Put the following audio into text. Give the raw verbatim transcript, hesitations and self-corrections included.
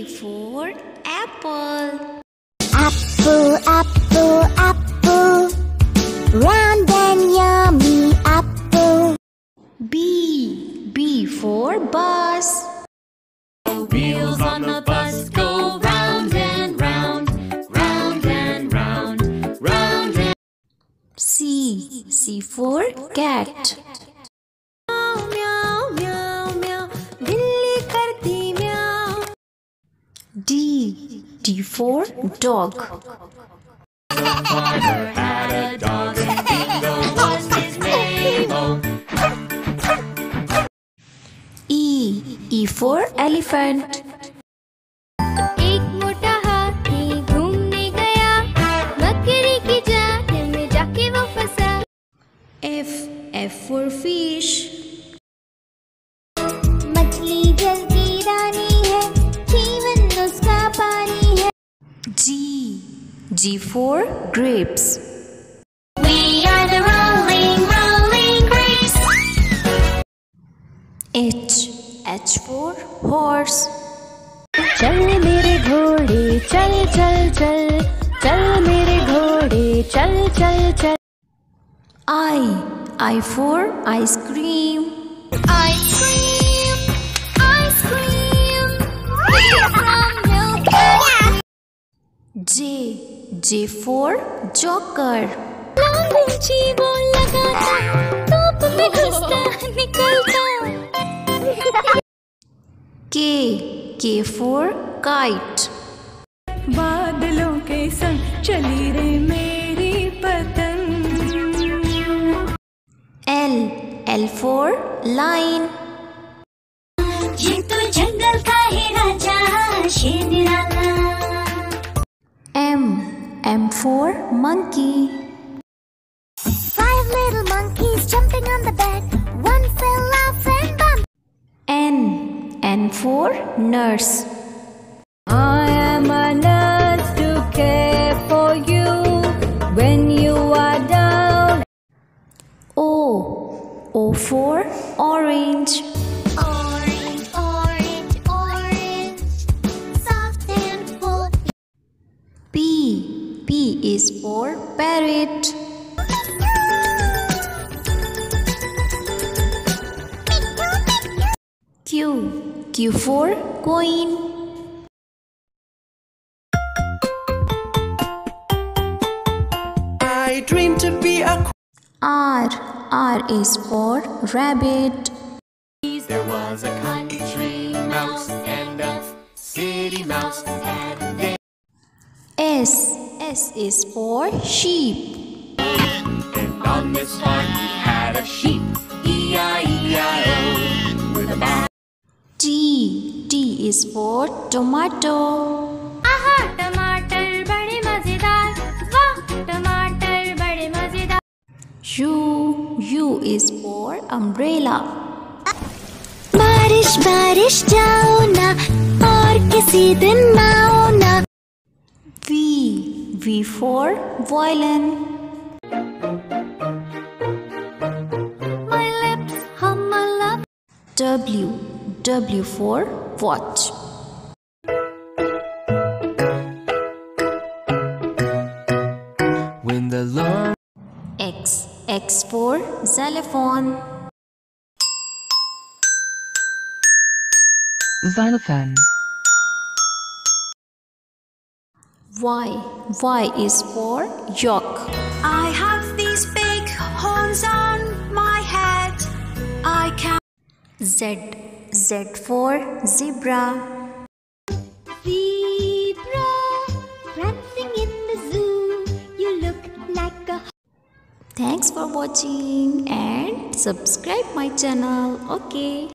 for apple. Apple, apple, apple, round and yummy apple. B. B for bus. Wheels on the bus go round and round, round and round, round and C. C for cat. meow, meow, meow, billi karti meow. D. D for dog. Farmer had a dog and Bingo was his name. Oh. E. E for elephant. एक मोटा हाथी घूमने गया, बकरी की जाल में जाके वो फंसा. F. F for fish. मछली जल की रानी है, जीवन उसका पानी है. G. G for grapes. We are the rolling, rolling grapes. H. H for horse. चल मेरे घोड़े चल चल चल, चल मेरे घोड़े चल चल चल. I. I for ice cream. Ice cream, ice cream, from milk. J. J for joker. ऊंची वो लगाता, धूप में घुसता निकलता. K. K for kite. बादलों के संग चली रे मेरी पतंग. L. L for lion. ये तो जंगल का ही राजा शेर निराला. M. M for monkey. Five little monkeys jumping on the bed, one fell off and bumped. N. N for nurse. I am a nurse to care for you when you are down. O. O for orange. Orange, orange, orange, soft and full. P. P is for parrot. Q. Q for coin. I dream to be a R. R is for rabbit. There was a country mouse and a city mouse, and they S. S is for sheep. and on this farm he had a sheep, E I E I O, with a bag. T. T is for tomato. आहा टमाटर बड़े मजेदार, वाह टमाटर बड़े मजेदार. U. U is for umbrella. बारिश बारिश जाओ ना, और किसी दिन आओ ना. V. V for violin. My lips hum a love. W. W for watch. when the long X. X for xylophone. xylophone. Y. Y is for yak. I have these big horns on my head. I can. Z. Z for zebra. Zebra prancing in the zoo, you look like a. Thanks for watching and subscribe my channel. Okay.